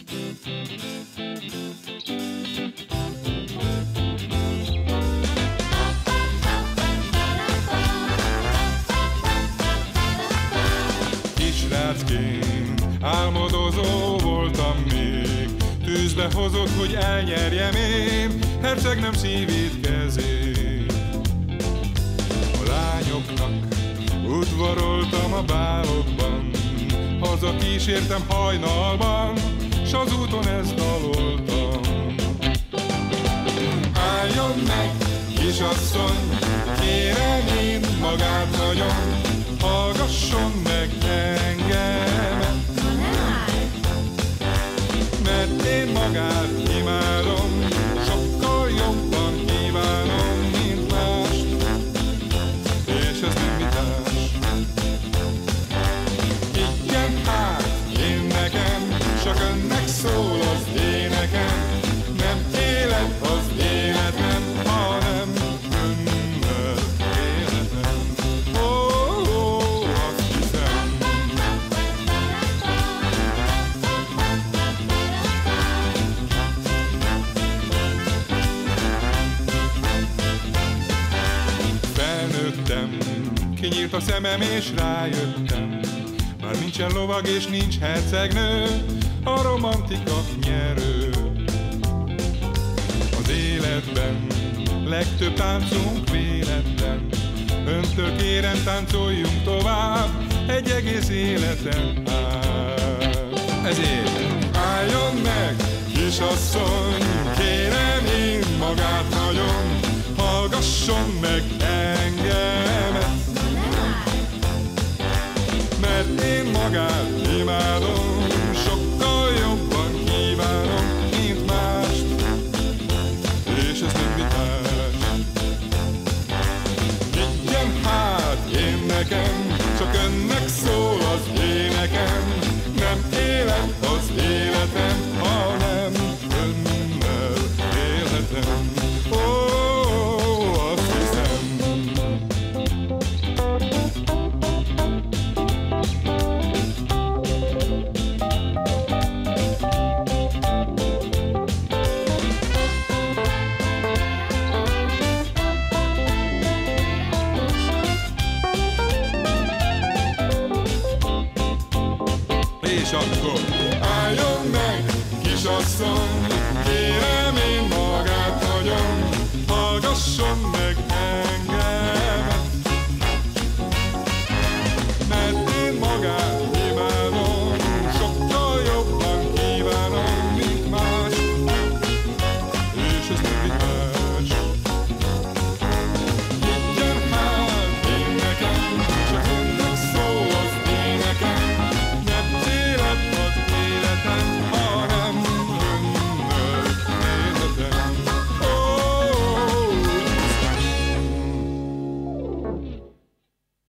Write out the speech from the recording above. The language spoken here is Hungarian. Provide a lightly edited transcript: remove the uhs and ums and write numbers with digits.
Kisrácként álmodozó voltam még, tűzbe hozott, hogy elnyerjem én hercegnem szívét, kezét. A lányoknak udvaroltam a bálokban, haza kísértem hajnalban, s az úton ezt daloltam. Álljon meg, kisasszony, kérem én magát nagyon, hallgasson meg engemet, mert én magát imádom, sokkal jobban kívánom, mint mást, és ez nem vitás. Igen, hát én nekem, csak önnek szól az énekem, nem élet az életem, hanem önnel életem. Azt hiszem. Felnőttem, kinyílt a szemem és rájöttem, már nincsen lovag és nincs hercegnő, a romantika nyerő. Az életben legtöbb táncunk véletlen, öntől kérem, táncoljunk tovább egy egész életen át. Ezért álljon meg, kisasszony, kérem én magát nagyon, hallgasson meg engemet, mert én magát imádom, sokkal jobban kívánom, mint mást, és ez nem vitás. Igen, hát én nekem, csak önnek szól az énekem, nem élet az életem, hanem önnel életem. Azt hiszem. És akkor álljon meg, kisasszony, kérem én magát nagyon, hallgasson meg